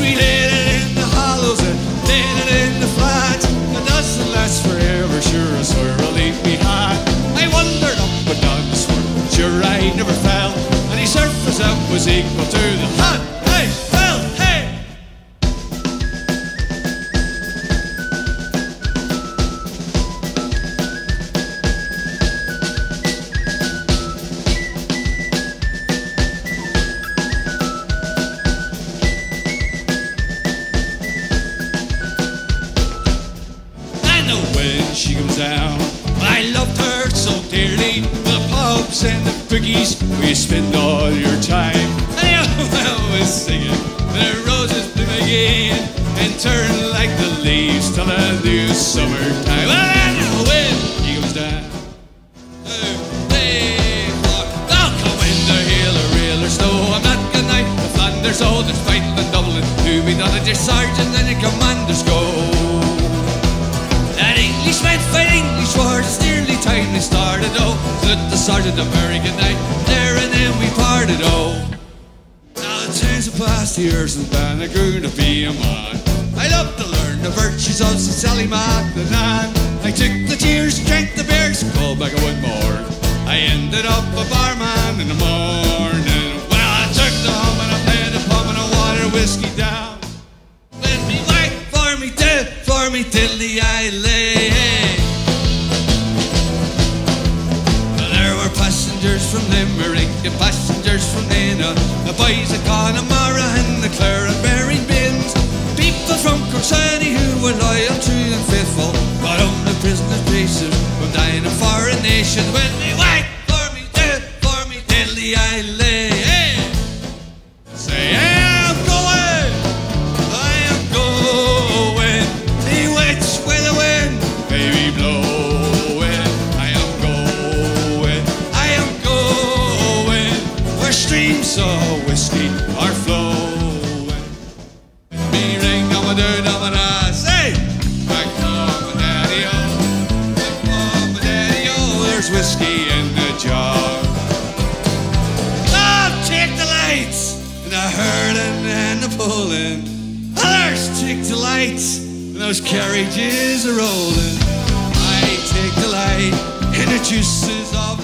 we laid it in the hollows and laid it in the flats. It doesn't last forever, sure a swirl will leave me hot. I wandered up and down the swirl, sure I never fell. And the surface that was equal to the hot. Hey, well, hey! When she comes down, I loved her so dearly. The pubs and the boogies where you spend all your time. And I was singing the roses bloom again and turn like the leaves till a new summertime. Well, I know when she comes down, I'll come in the hill or rail or snow. I'm not good night. The Flanders, oh, there's fighting and Dublin. To be done at your sergeant and your commanders go. Fight English war, it's nearly time we started, oh. So let the sergeant a very good night there and then we parted, oh. Now the times have passed, years and then I grew to be a man. I love to learn the virtues of St. Sally Magdalene. I took the tears, drank the beers, and called back a one more. I ended up a barman in the morning. Well, I took the hum and I played the pub and I water whiskey down. Let me wait for me till the I lay. Passengers from Limerick, the passengers from Nenagh, the boys of Connemara and the Clare and Berry Bins, people from Corksany who were loyal, true and faithful, but only prisoners' places from dying in foreign nations. When they wait for me till the I lay. Hey! Say, I'm going, see which way the wind may be blowing. Streams of whiskey are flowing. Me ring on my dirt on my ass. Hey! Back home with daddy-o. Back home with daddy-o. There's whiskey in the jar. Oh, take the lights and the hurling and the pulling. Others take the lights and those carriages are rolling. I take the light and the juices of